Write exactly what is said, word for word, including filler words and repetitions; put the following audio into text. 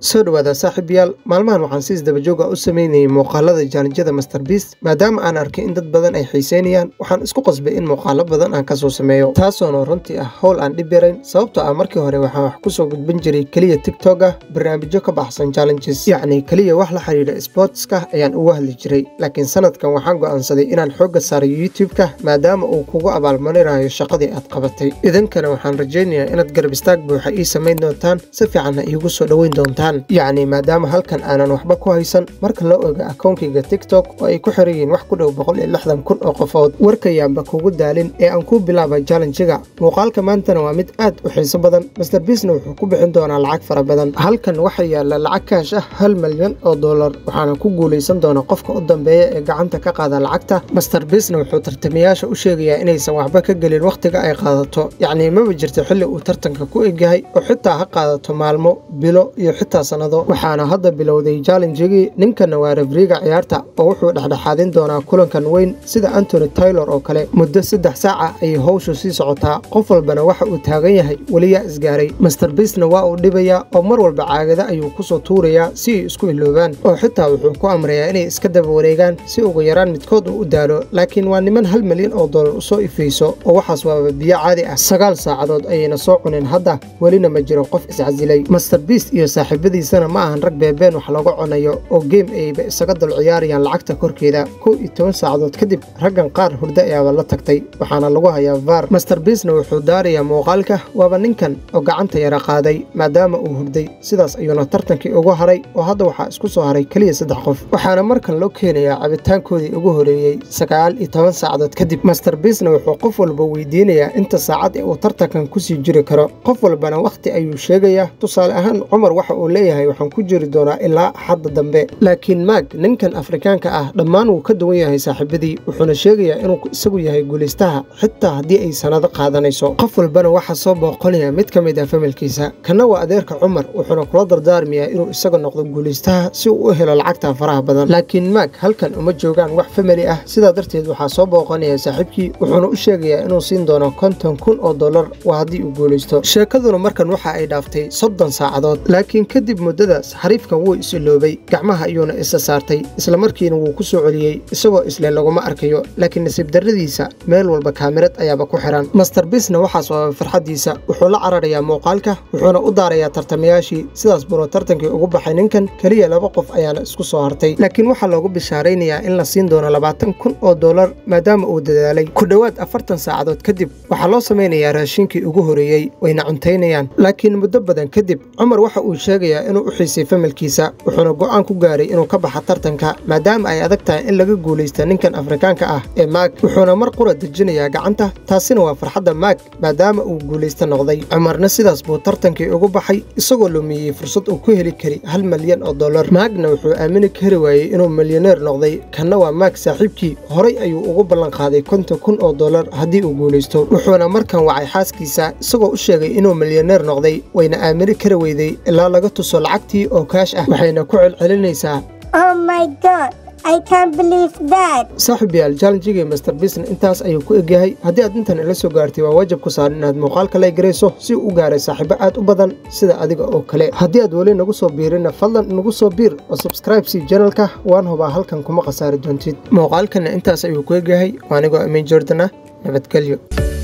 soo dhawaada saaxiibayaal maalmahan waxaan si isdaba joog ah u sameynayay muuqaalada jaanjada MrBeast maadaama aan arkay in dad badan ay xiiseynayaan waxaan isku qasbay in muuqaalo badan aan ka soo sameeyo taasoo runtii ah hawl aan dhib yarayn sababtoo ah markii hore waxaan wax ku soo gudbin jiray kaliya TikTok ah barnaamijyo ka baxsan challenges yacni kaliya wax la xiriira sportska ayaan uga hadli jiray laakiin sanadkan waxaan go'aansaday inaan xoogga saaro YouTube-ka maadaama uu kugu abaalmarinayo shaqadii aad qabatay idinkana waxaan rajaynayaa inaad garab istaag buuxa ii samayn doontaan si fiican iigu soo dhaweyn doontaan يعني مادام halkan aanan waxba ku haysan marka loo oga akoonkayga TikTok oo ay ku xirayeen wax ku dhow boqol iyo lixdan kun oo qofood warkayaanba kugu daalin ee aan ku bilaabay challenge-ga muuqaalka maantana waa mid aad u xiiso badan MrBeast wuxuu ku bixin doonaa lacag fara badan halkan waxa yaala lacag kaash ah hal milyan oo dollar waxaana ku guuleysan doona qofka u dambeeya ee gacanta ka qaada lacagta MrBeast wuxuu tartamayaasha u sheegayaa inaysan waxba ka galin waqtiga ay qaadato yacni ma jirto xilli uu tartanka ku egyahay oo xitaa ha qaadato maalmo bilo iyo xitaa sanado waxaana hadda bilowday challenge-gii ninkana waa refereega ciyaarta oo wuxuu dhexdhexaadin doonaa kulankan weyn sida Anthony Taylor oo kale muddo saddex saac ah ay hawshu sii socotaa qof walbana waxa uu taagan yahay waliya isgaaray MrBeast waa uu dhibaya oo mar walba caagada ayuu ku soo tuurayaa si ay isku iloobaan oo xitaa wuxuu ku amrayaa inay iska daba wareegaan si ugu yaraan midkood uu u daalo laakiin waa niman hal milyan oo dollar u soo ifayso oo waxaas waa biyo caadi ah sagaal saacadood ayayna soo cuneen hadda walina ma jiro qof iscasilay MrBeast iyo saaxiibadiisana ma ahan rag beebeen wax lagu cunayo oo game ayba isaga dal ciyaarayaan lacagta korkeeda kow iyo toban saacadood kadib raggan qaar hurdo ayaaba la tagtay waxaana lagu hayaa V A R MrBeast wuxuu daarayaa muuqaalka waaba ninkan oo gacanta yara qaaday maadaama uu hurday sidaas ayuuna tartankii ugu haray oo hadda waxaa isku soo haray kaliya saddex qof waxaana markan loo keenayaa cabitaankoodii ugu horeeyay sagaal iyo toban saacadood kadib MrBeast wuxuu qof walba weydiinayaa inta saacad ee uu tartankan ku sii jiri karo qof walbana waqti ayuu sheegayaa tusaale ahaan Cumar waxa uu leeyahay waxaan ku jiri doonaa ilaa xadda dambe laakiin Mag ninkan Afrikaanka ah dhammaan wuu ka duwan yahay saaxiibadii wuxuuna sheegayaa inuu isagu yahay guuleystaha xitaa haddii ay sanado qaadanayso qof walbana waxa soo booqanaya mid ka mid ah familkiisa kana waa adeerka Cumar wuxuuna kula dardaarmayaa inuu isaga noqdo guuleystaha si uu u helo lacagta faraha badan laakiin Mag halkan uma joogaan wax family ah sidaa darteed waxa soo booqanaya saaxiibkii wuxuuna u sheegayaa inuu siin doono konton kun oo dollar waa haddii uu guuleysto sheekaduna markan waxa ay dhaaftay soddon saacadood laakiin kadib muddadaas xariifkan wuu is iloobay gacmaha ayuuna isa saartay isla markiina wuu ku soo celiyay isagoo isla laguma arkayo laakiin nasiib darradiisa meel walba kaamirad ayaaba ku xiran MrBeast waxaas waa farxadiisa wuxuu la cararayaa muuqaalka wuxuuna u daarayaa tartamayaashii sidaas buu tartankii ugu baxay ninkan kaliya laba qof ayaana isku soo hartay laakiin waxa loogu bishaaraynayaa in la siin doono labaatan kun oo dollar maadaama uu dadaalay ku dhawaad afartan saacadood kadib waxaa loo sameynayaa raashinkii ugu horeeyay wayna cuntaynayaan laakiin muddo badan kadib Cumar waxa uu sheegayaa inuu u xiisay familkiisa wuxuuna go'aan ku gaaray inuu ka baxo tartanka maadaama ay adag tahay in laga guuleysto ninkan Afrikaanka ah ee Mag wuxuuna mar qura dejinayaa gacanta taasina waa farxadda Mag maadaama uu guuleysto noqday Cumarna sidaas buu tartankii ugu baxay isagoo lumiyay fursad uu ku heli kari hal milyan oo dollar Magna wuxuu aamini kari waayay inuu milyaneer noqday kana waa Mag saaxiibkii horay ayuu ugu ballan qaaday konton kun oo dollar haddii uu guuleysto wuxuuna markan wacay xaaskiisa isagoo u sheegay inuu milyaneer noqday wayna aamini kari weyday ilaa laga tuso lacagtii oo kaash ah waxayna ku celcelinaysaa Oh my god I can't believe that saaxiibayaal challenge-gii MrBeast intaas ayuu ku egyahay haddii aad intan ila soo gaartay waa waajib ku saaran inaad muuqaalka like gareyso si uu u gaaray saaxiibo aad u badan sida adiga oo kale haddii aad weli nagu soo biirina fadlan nagu soo biir oo subscribe si channelka waan hubaa halkan kuma khasaari doontid muuqaalkana intaas ayuu ku egyahay waa anigoo Amin Jordan ah nabadgelyo